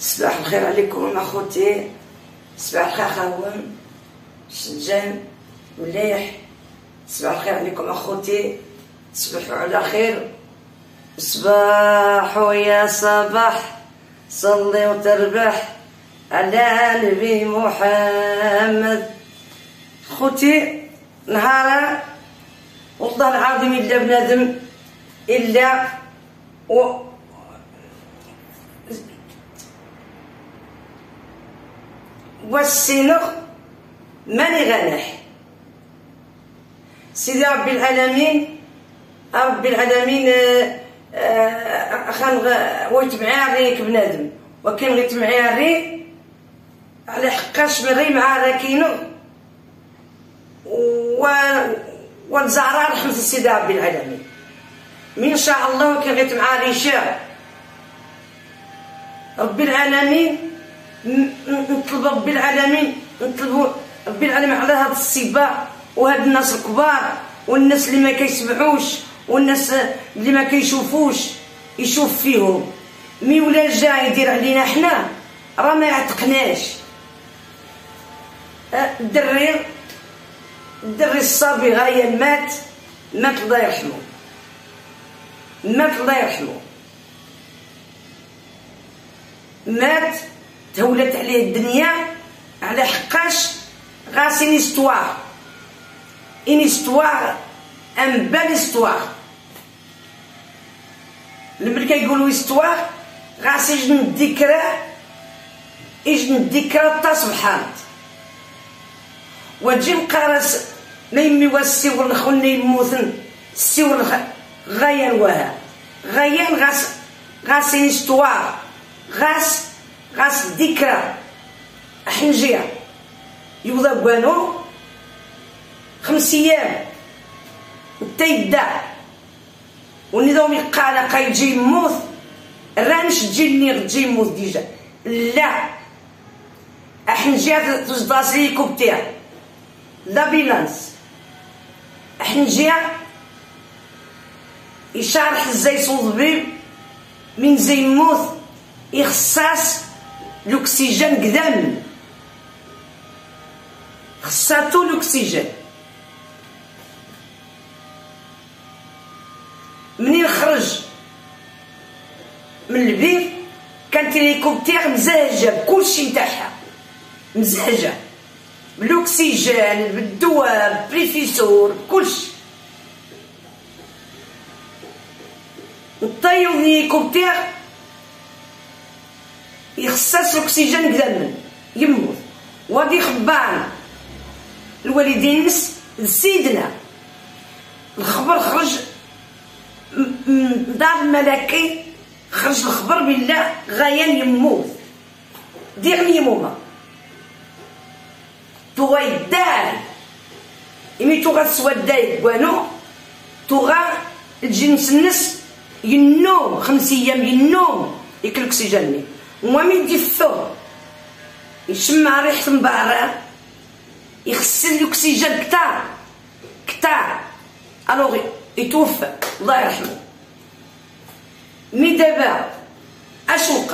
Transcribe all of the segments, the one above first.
صباح الخير عليكم اخوتي، صباح الخير خاون شجان مليح. صباح الخير عليكم اخوتي، تصبحوا على خير. صباح ويا صباح صلي وتربح على نبي محمد. خوتي نهار والله العظيم الا بنادم الا والسينغ ماني غانح. سيدي ربي العالمين ربي العالمين خان ويت معاه ريك بنادم وكان غيت معاه ري على حقاش مري مع راكينو والزعراء رحمة سيدي ربي العالمين. من شاء الله وكان غيت مع ريشا ربي العالمين. نطلب ربي العالمين نطلبوا ربي العالمين على هاد الصبا وهاد الناس الكبار والناس اللي ما كيسمعوش والناس اللي ما كيشوفوش يشوف فيهم. مي ولا جا يدير علينا حنا راه ما يعتقناش. الدري الصبي غايا مات الله يرحمه، مات الله يرحمه، مات تولت عليه الدنيا على حقاش غاس ان استوار ان بال استوار. لما كيقولوا استوار غاس يجن الذكرى تا سبحانت وتجي مقارس ما يمي والسيور الخلنا يموتن السيور غيان وها غيان غاس ان استوار غاس ذكرى حنجيه يوضا بوانو 5 أيام تيبدا ونظام يقال يجي يموت رانش تجي يموت ديجا. لا حنجيه تجداس ليكوبتير لابيلانس حنجيه يشارح زي صوضبي من زي يموت يخصاص الاكسجين قدام خصاتو الاكسجين. منين خرج من البيت كانت الهليكوبتير مزهجه بكلشي نتاعها، مزهجه بالاكسجين بالدواء بريفيسور بكلشي. نطيو الهليكوبتير يخصص الاكسجين قدام يموت. وادي خبان الوالدين لسيدنا الخبر خرج من دار الملكي، خرج الخبر بالله غيان يموت ديغني موما تويدال إمي توغا تسودا بوانو توغا الجنس النس ينوم 5 أيام ينوم ياكل الاكسجين ومن يدفو يشمع ريحة مبارة يخسر الاكسجين كتار الوغ يتوفى الله يرحمه. مي دابا اش وقع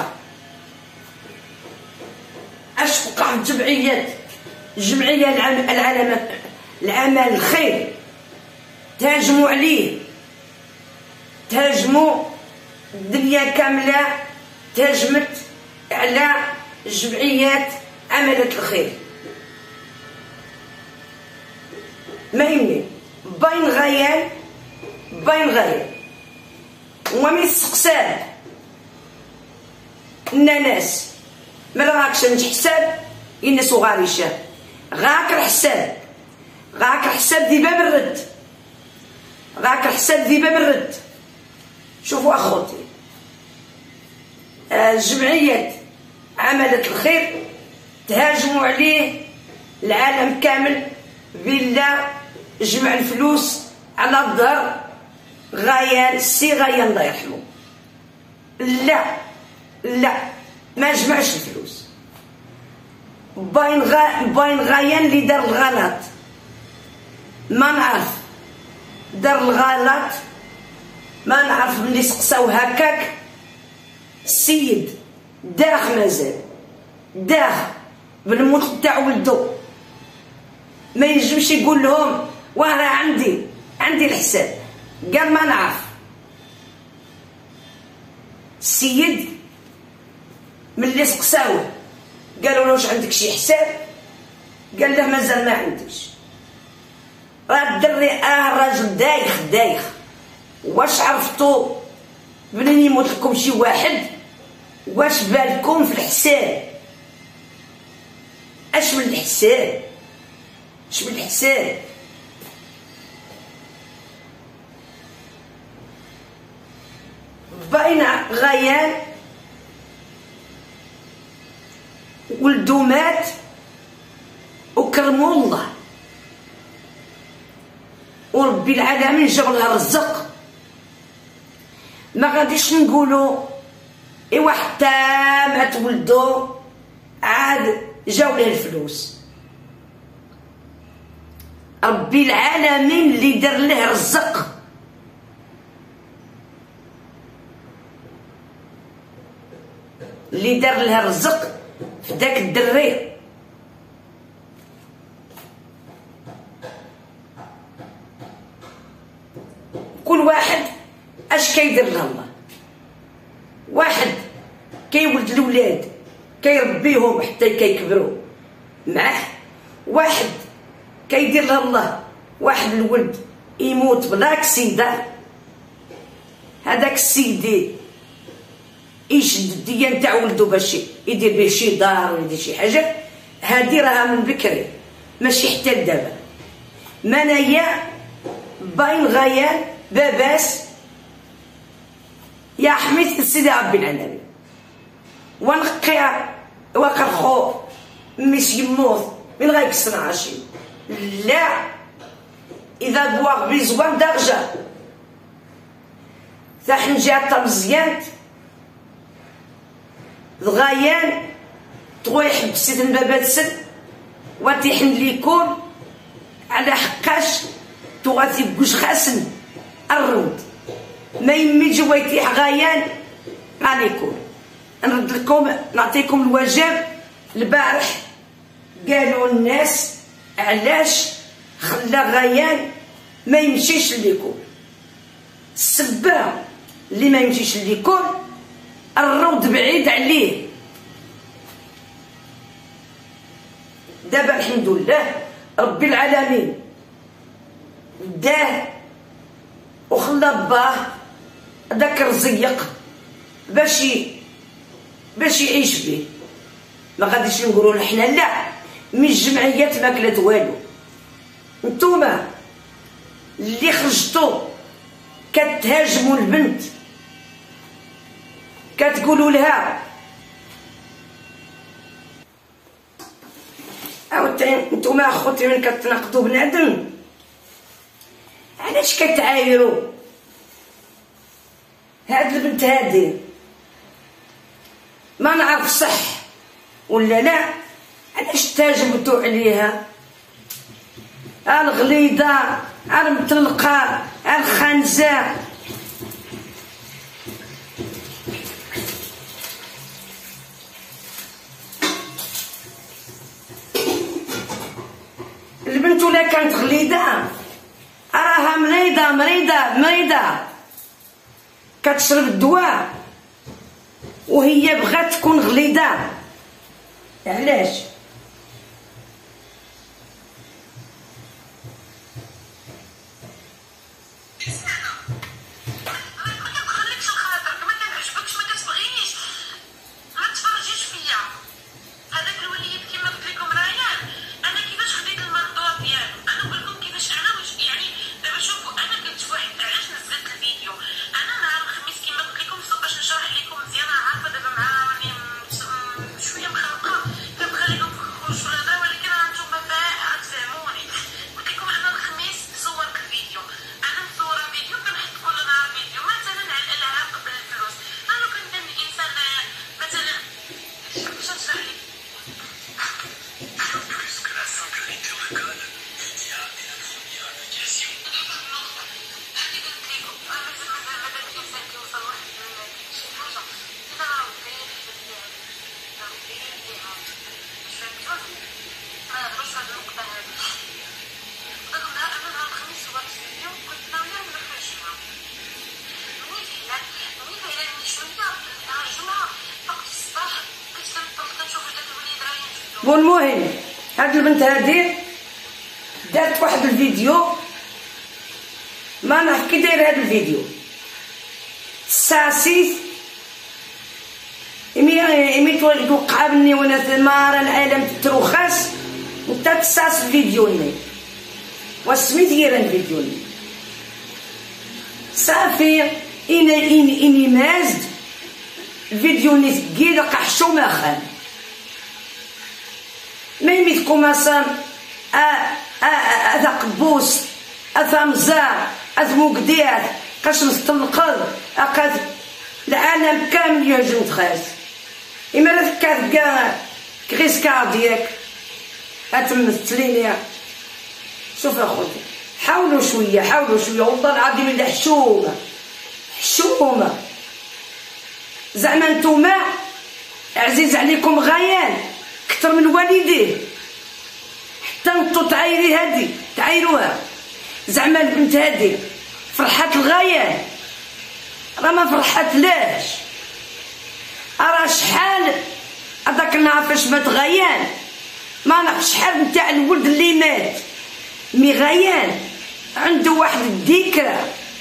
الجمعية العمل الخير تهاجموا عليه، تهاجموا الدنيا كاملة تهاجمت على جمعيات عملت الخير. ما يمني باين غيان ومن السقساد الناس ما راكش نحساب الناس وغاريشة غاك الحساب ذي باب الرد. شوفوا اخوتي الجمعيات عملت الخير تهاجموا عليه العالم كامل بالله جمع الفلوس على الظهر غيان غيان الله يرحمه. لا ما جمعش الفلوس. باين غيان اللي دار الغلط ما نعرف دار الغلط ما نعرف ملي سقساو هكاك السيد داخ مازال داخ بالموت تاع ولدو، ما ينجمش يقول لهم واه عندي الحساب. قال ما نعرف. السيد ملي سقساوه قالوا له واش عندك شي حساب؟ قال له مازال ما عنديش. راه الدري الراجل دايخ. واش عرفتوا منين يموت لكم شي واحد واش بالكم في الحساب؟ اش من الحساب؟ باين غيان ولدو مات وكرموا الله وربي العالمين جاب لها الرزق. ما غاديش نقولوا ايوا حتى مات ولدو عاد جاو له الفلوس. ربي العالمين اللي دار له رزق، اللي دار لها الرزق في داك الدري. كل واحد اش كيدير له الله. واحد كيولد الولاد كيربيهم حتى كيكبروا معاه، واحد كيدير له الله واحد الولد يموت بلا كسيده، هذاك السيدي يشد الديان تاع ولدو باش يدير به شي دار ولا يدير شي حاجه. هادي راها من بكري ماشي حتى لدابا. منايا باين غيان باباس يا حميت سيدي ربي العالمين ونقيا واقف خو مش يموت من غيكسر عشي. لا اذا بواغ بيزوان درجه ثاح نجات مزيانت الغيان تغوي يحبس البابات سد وتيحن ليكون على حقاش تغاتي بوش خاسن الرود ما يمي جوا يتيح غيان عليكم. نرد لكم نعطيكم الواجب. البارح قالوا الناس علاش خلى غيان ما يمشيش ليكون. السبه اللي ما يمشيش ليكون الروض بعيد عليه. دابا الحمد لله ربي العالمين داه وخلى باه داك الرزيق باش يعيش به. ما غاديش نقولوا حنا لا من الجمعيات ما كلات والو. نتوما اللي خرجتوا كتهاجموا البنت كتقولوا لها عاوتاني نتوما اخوتي من كتناقضوا بنادم علاش كتعايروا هاد البنت هادي؟ ما نعرف صح ولا لا، علاش تهاجمتوا عليها؟ الغليظه المطلقه الخنزه. البنت ولا كانت غليظه راها مريضه كتشرب الدواء وهي بغات تكون غليظه. علاش؟ شويه مخلقه كنخليكم والمهم هاد البنت هادي دارت واحد الفيديو، ما نعرف كي داير هاد الفيديو، ساسيت إمي توقع بني وانا ثمار العالم تروخاس نتا تساس فيديوني واسميت غير الفيديوني صافي إني مازد الفيديوني ثقيل قحشو ما خان ما يميتكم أصلا هذا قبوس هذا مزار هذا مقدير قاش نستنقذ أقاد العالم كامل يهجم تخاس إما لا تكاد كاع كريس كاردياك هتمثليني. شوف أخوتي حاولوا شوية والله العظيم اللي حشومة زعما نتوما عزيز عليكم غيان كتر من والديه، حتى نتو تعايروها زعما البنت هادي فرحات الغيان راه ما فرحات لاش، راه شحال هذاك النهار فاش مات غيان ما نعرف شحال نتاع الولد اللي مات مي غيان عنده واحد الذكرى.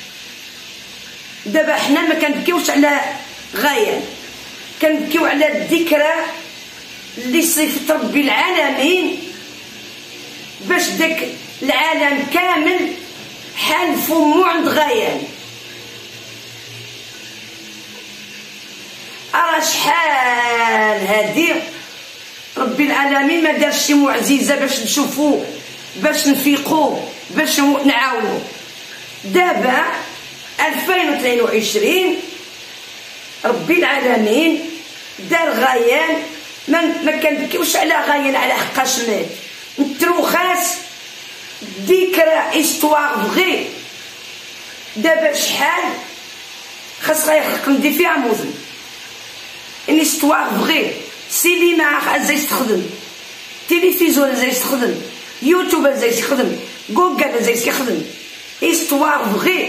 دابا حنا ما كنبكيوش على غيان، كنبكيو على الذكرى اللي صيفط ربي العالمين باش داك العالم كامل حال فمو عند غيان. راه شحال هادي ربي العالمين ما دارش شي معجزه باش نشوفو باش نفيقو باش نعاونو. دابا 2022 ربي العالمين دار غيان، ما كنبكيوش على غيان على حقاش مات، نتروخاس ذكرى استوار فغي. دابا شحال خاص غيخلق ندير فيها موزن ان استوار فغي، سينما ازاي يستخدم، تلفزيون ازاي يستخدم، يوتيوب ازاي يستخدم، جوجل ازاي يستخدم، استوار فغي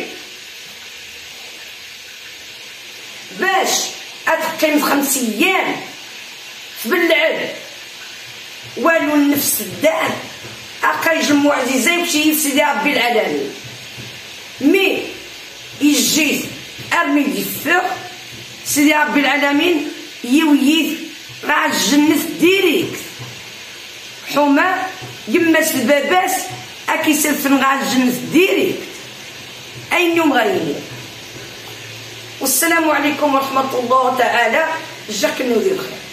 باش اتقيم 5 ايام في بالعد والو النفس الدار اقايج المعجزه يمشي لسيدي ربي العالمين. مي يجي ارمي الفوق سيدي ربي العالمين يويد راه الجنة ديريكت حما يماس الباباس اكيسلفن غا الجنة ديريكت اين يوم غايلين. والسلام عليكم ورحمة الله تعالى، جاك النودي بخير.